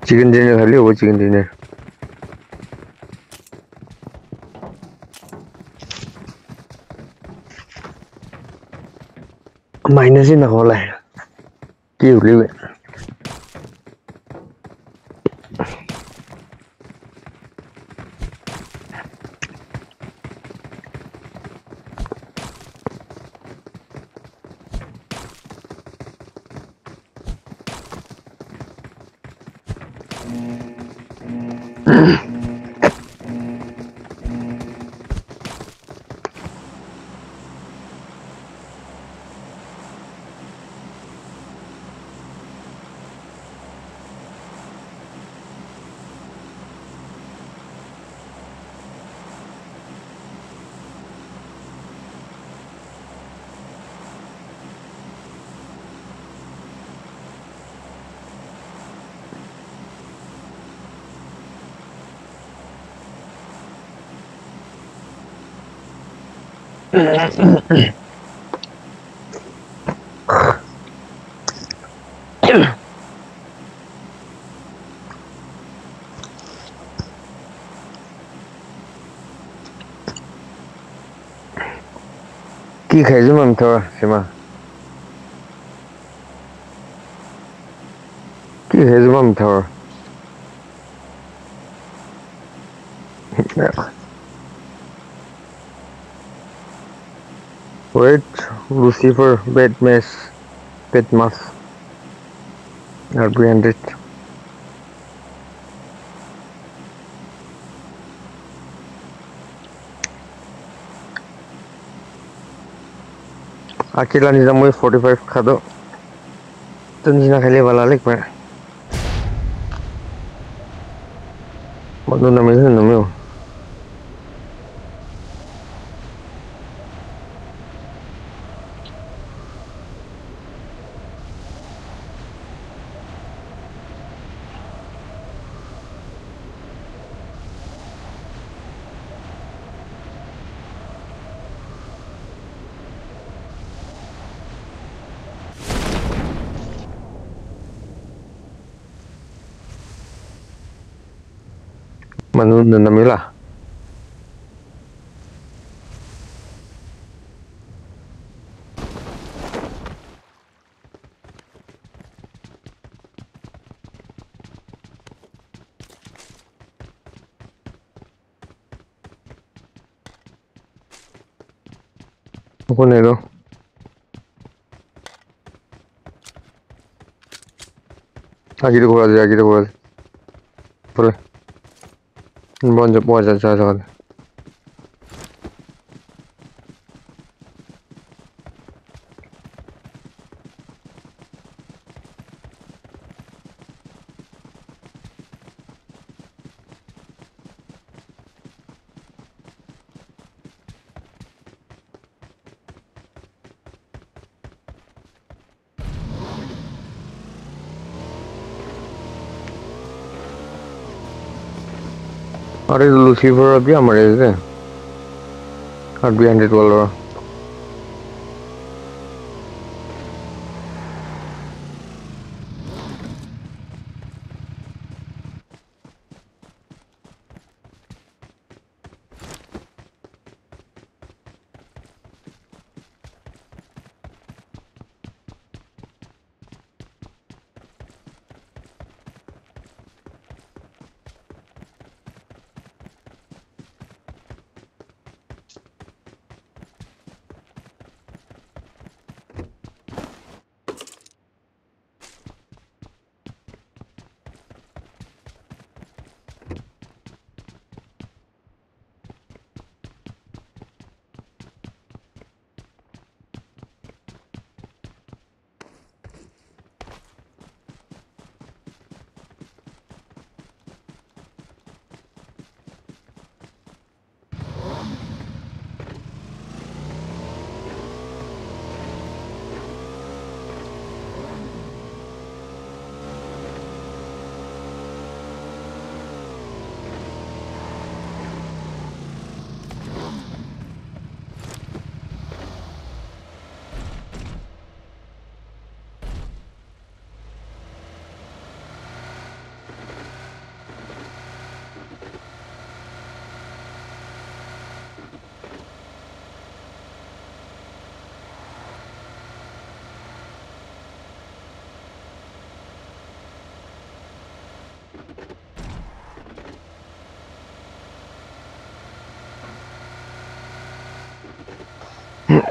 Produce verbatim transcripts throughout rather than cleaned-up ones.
Chicken dinner खाली वो chicken dinner minus ही ना होला है की उली वे की खाइजो मन थोड़ा सिमा की खाइजो मन थोड़ा wait Lucifer bad mess bad mass are branded अकेला निजा मैं forty-five खादो तो निजा खाली वाला लेक मैं मनु नमे से नमे हो मनु नमे ला कौन है तो आगे तो बोला आगे तो बोला बोले बंद जब बहुत अच्छा अच्छा अरे लूसीफर अभी हमारे से और भी हंड्रेड वाला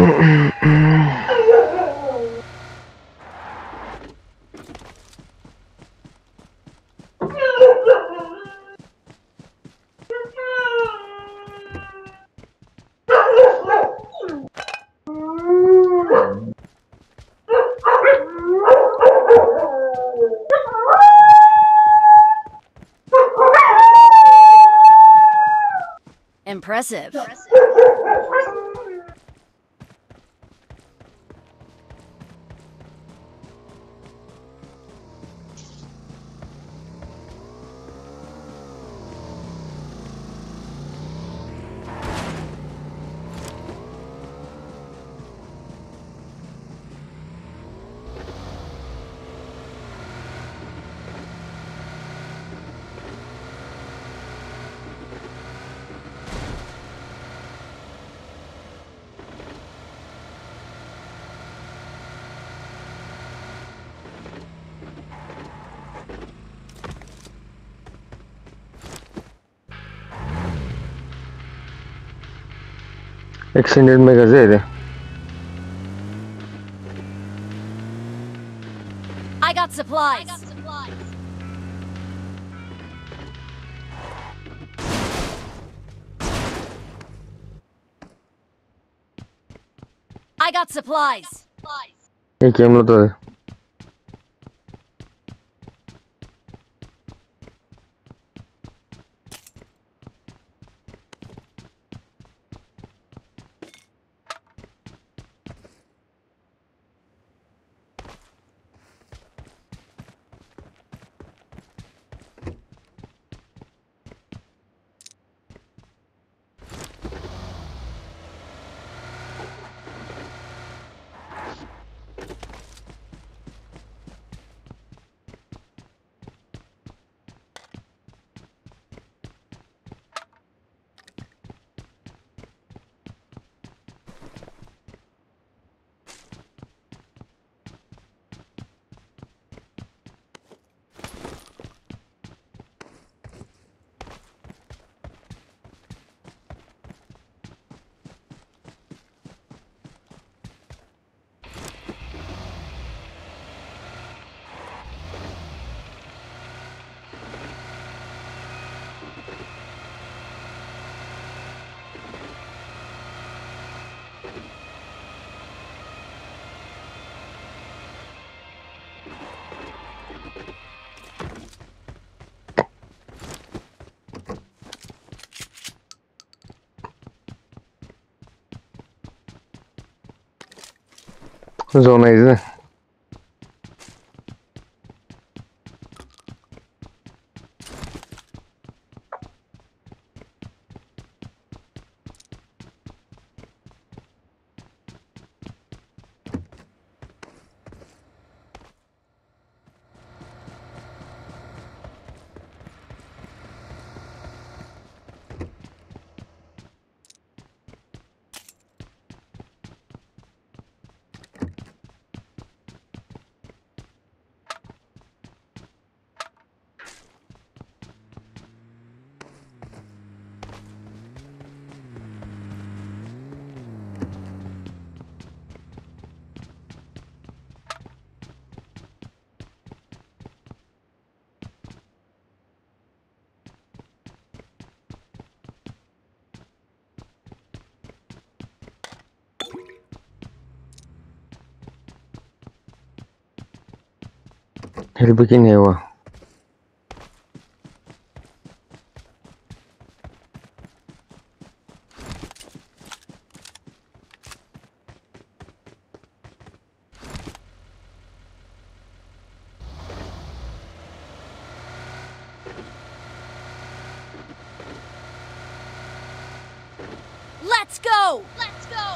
Impressive. Extended magazine. I got supplies. I got supplies. I got supplies. Hey, game lo todo. Zona is. El bikini हुआ. Let's go. Let's go.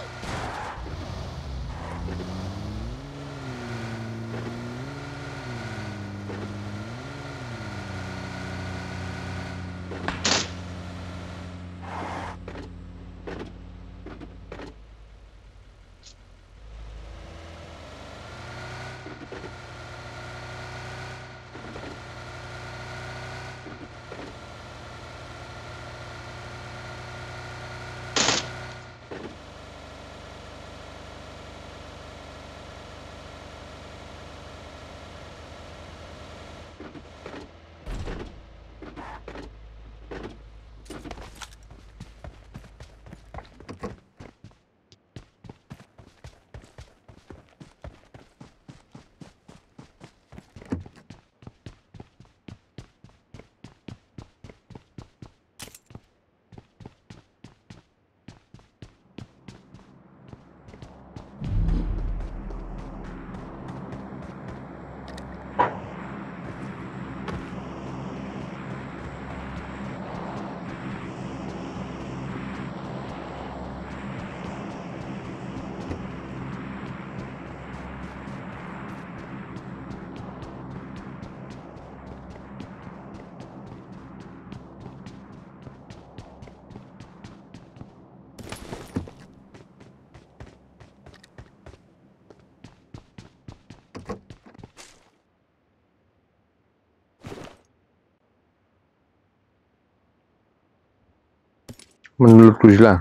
Menurut Tuzla.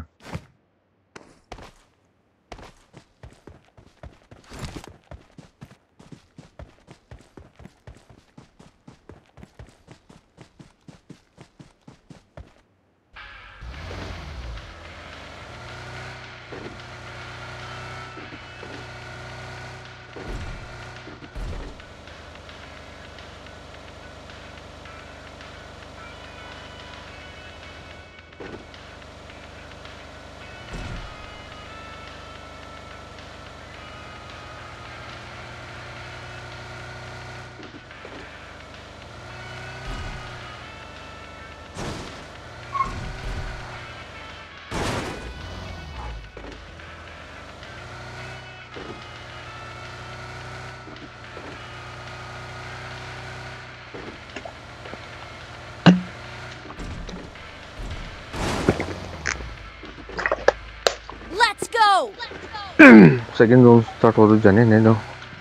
Let's go. Second zone start हो तो जाने नहीं दो.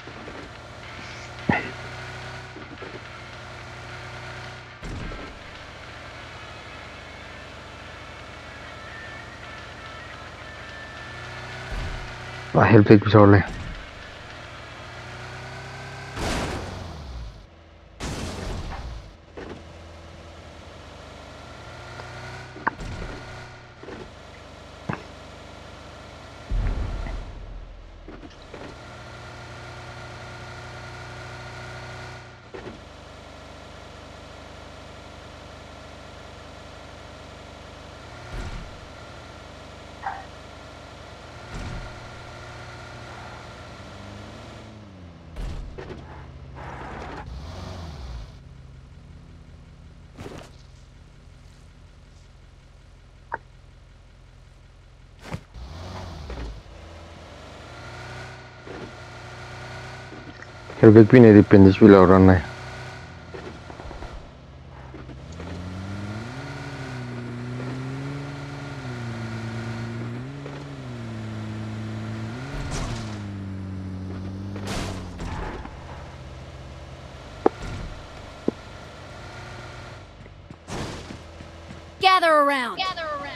Help एक पिछोड़ ले. Help एक भी नहीं depend इस भी लग रहा है. Gather around. Gather around.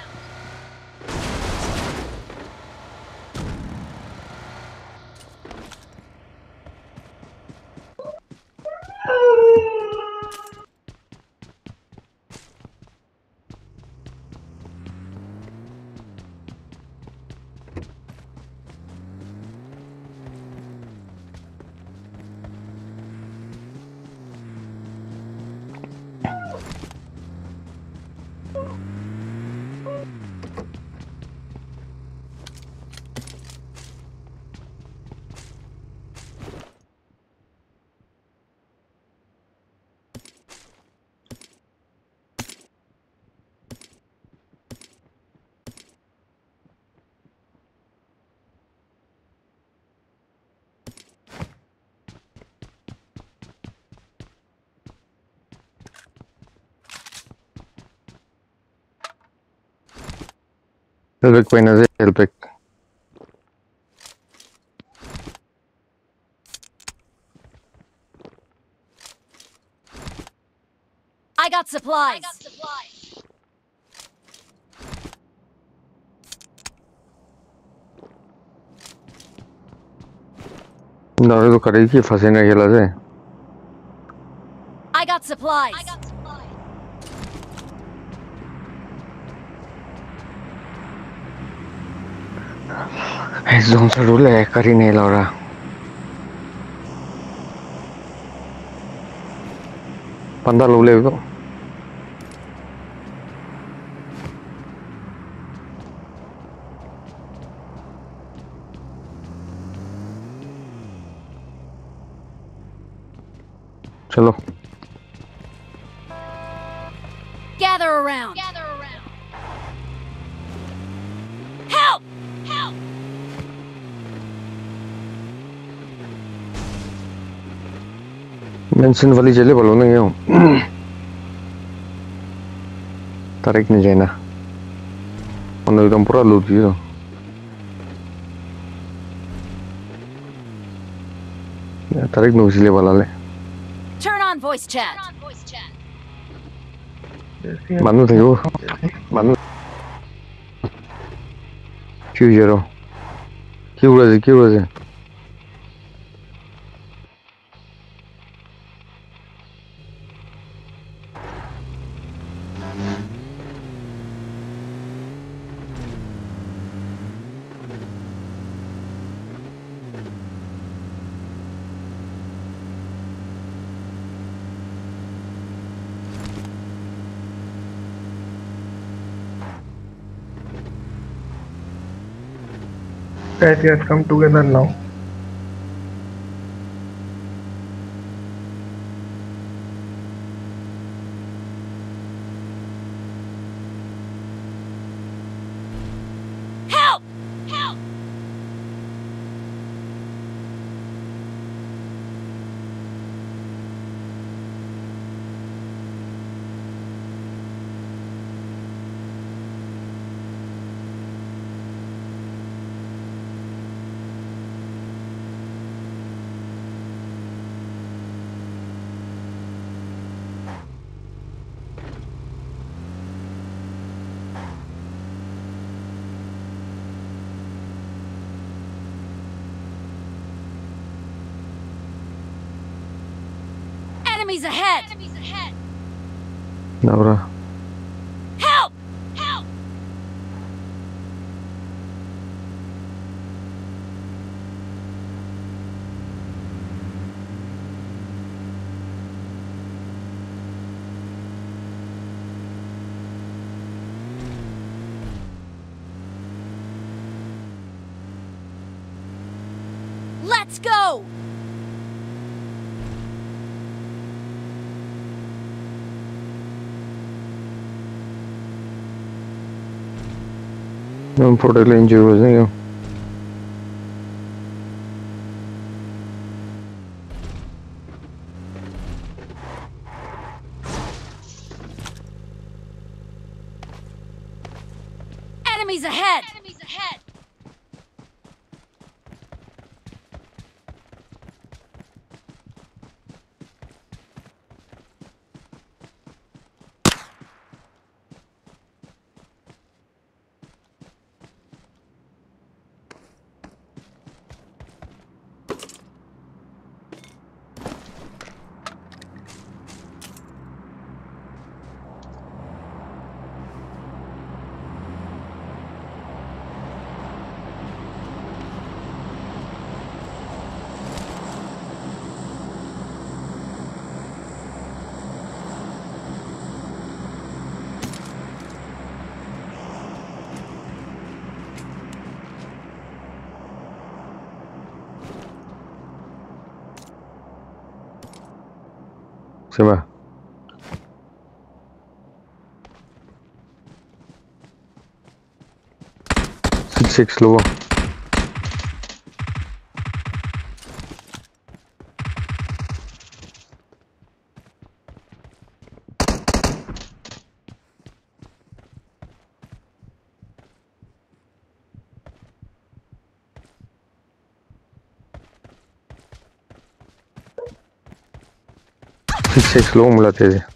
Help एक कोई नजर help एक. I got supplies. I got supplies. ना तो करेगी फंसे ना खेला से. I got supplies. I got supplies. इस जोन से रूल है कर ही नहीं लग रहा. पंद्रह लोग ले तो. चलो. Gather around. Gather around. Help! Help! Mansion वाली चले बोलो ना क्यों? तारीख नहीं जाना. उन्हें एकदम पूरा लूट दिया. तारीख में उसी ले वाला ले. Turn on voice chat. Turn on voice chat. मानू थे वो. मानू. কি হয়েছে আরো? কি উড়েছে কি উড়েছে? Guys, we have come together now. Help! Help! Enemies ahead! Enemies ahead! না ওরা Help! Help! Let's go! Protect injury হয়েছে নাকি? Enemies ahead! Enemies ahead! Sema. Six six lower. Six six low मिलाते थे.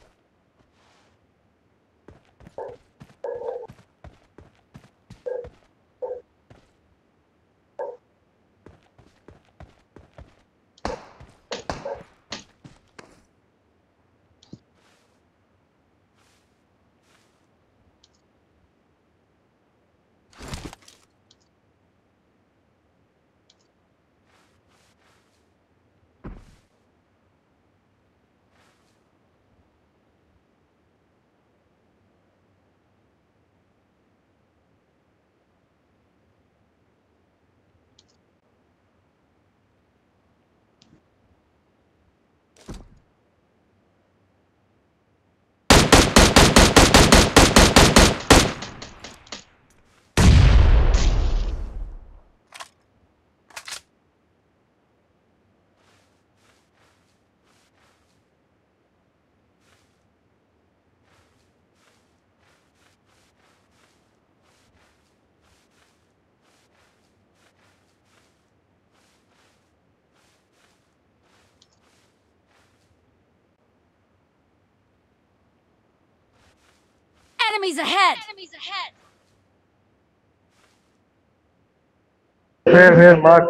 Enemies ahead! Enemies ahead! Where, where, Mark?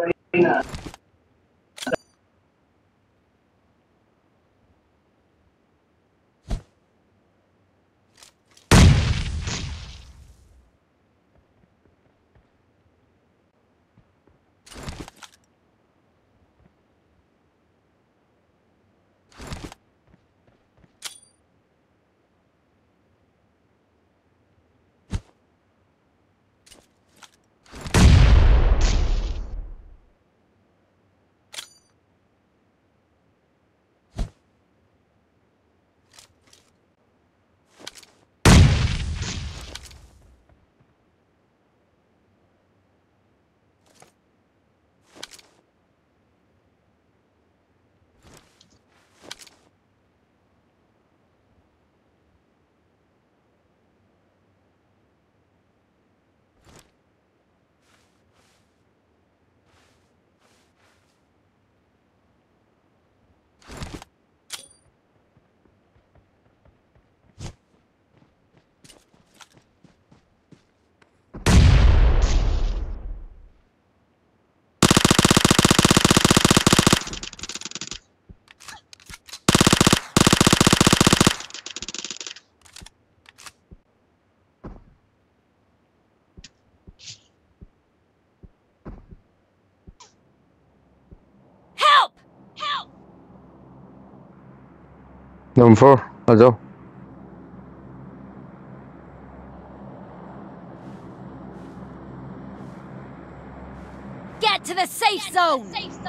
Help! Help! Number four, आ जाओ. Get to the safe zone!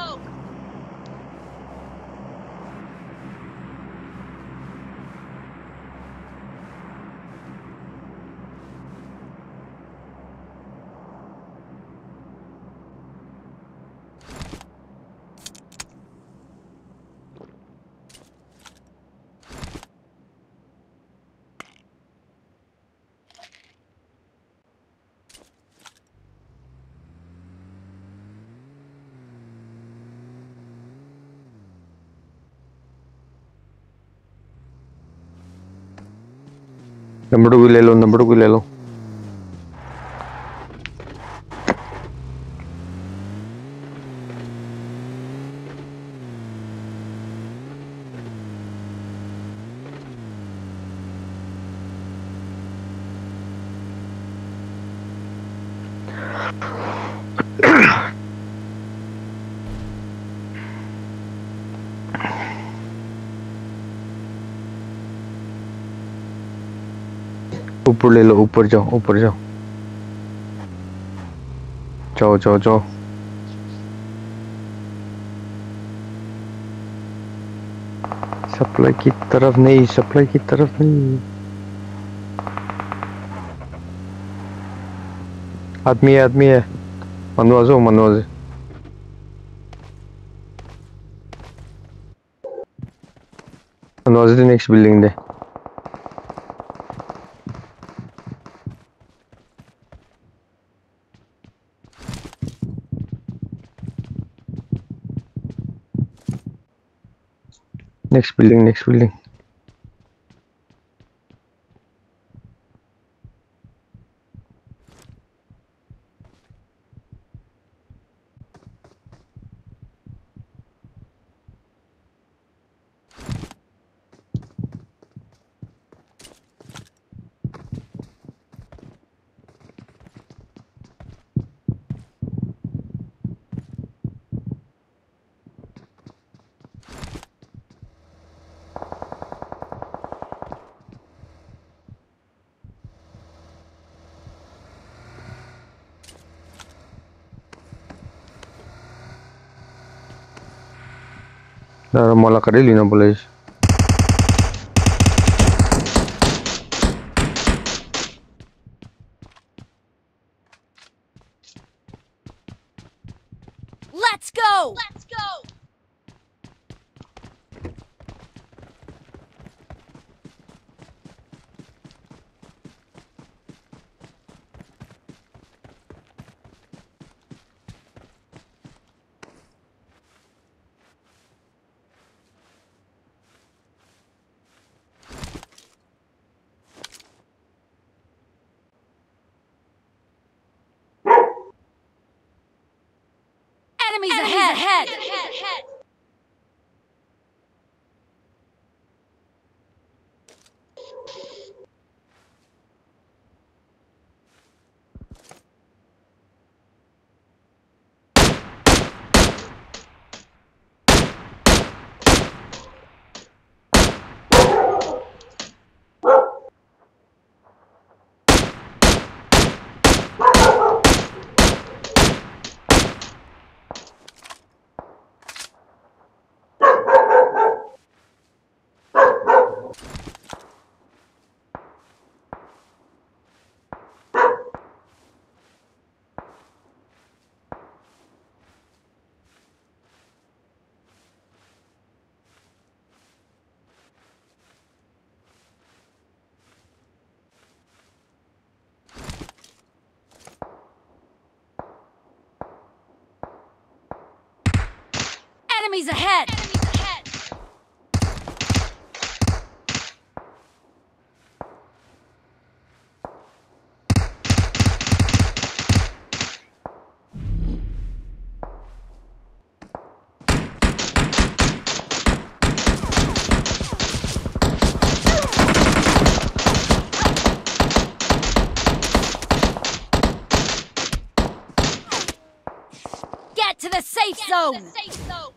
Number two भी ले लो, number two भी ले लो. ऊपर ले लो, ऊपर जाओ, ऊपर जाओ. जाओ जाओ जाओ. सप्लाई की तरफ नहीं, सप्लाई की तरफ नहीं. आदमी है, आदमी है. मनवाजो, मनवाजे. मनवाजे नेक्स्ट बिल्डिंग दे. Next building, next building. Nah, malah kadeli na boys. Let's go! Let's go! Enemies, ahead. ahead. Enemies ahead! Enemies ahead! Get to the safe zone! Get to the safe zone!